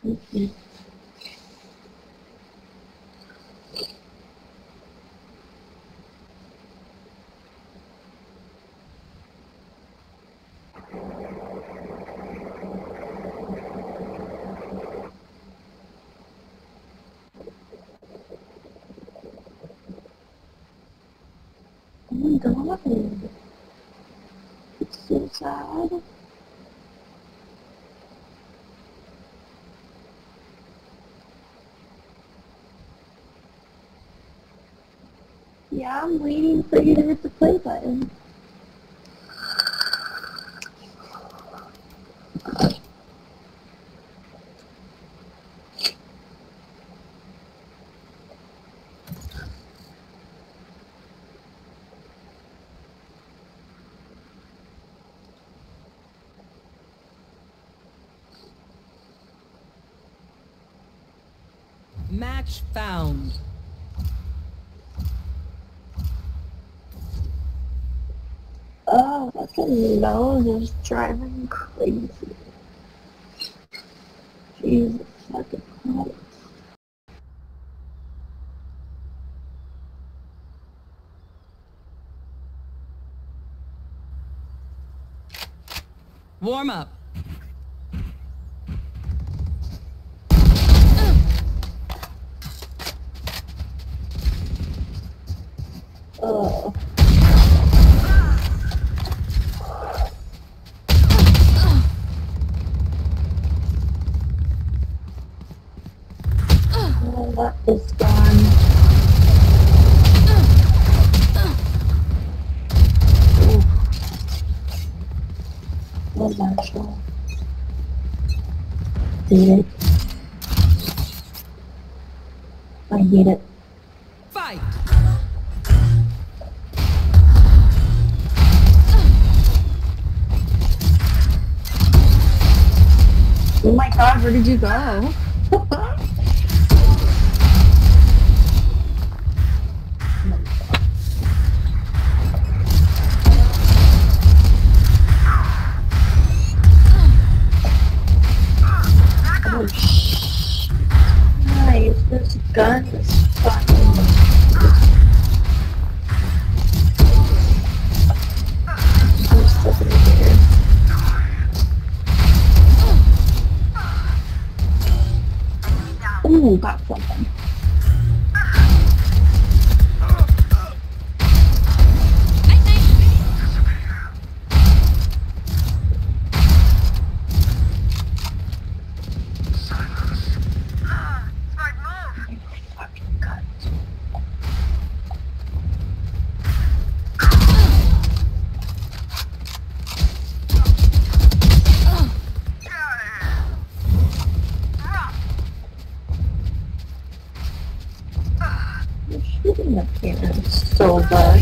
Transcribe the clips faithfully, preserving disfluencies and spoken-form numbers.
Mm-hmm. Oh my god. It's so sad. Yeah, I'm waiting for you to hit the play button. Match found. Oh, fucking nose is driving crazy. Jesus fucking Christ. Warm up. Oh. Oh, that is gone. Ooh. Oh, Marshall. Hate it. I hate it. Fight. Oh my god, where did you go? Oh shh. Nice, this gun is fucking. I'm stuck in here. Ooh, got something. Shooting the cannon so bad.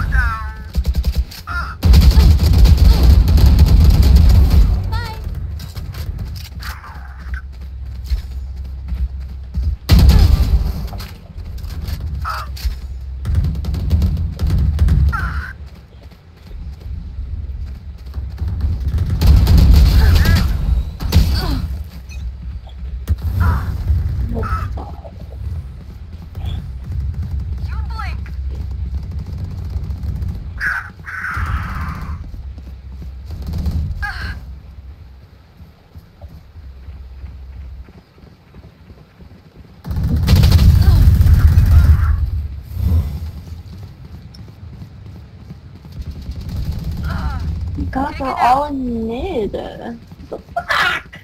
God, they're all in mid. What the fuck?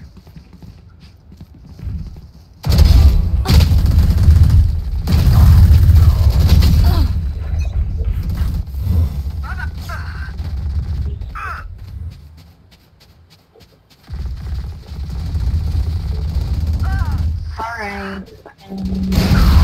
Alright.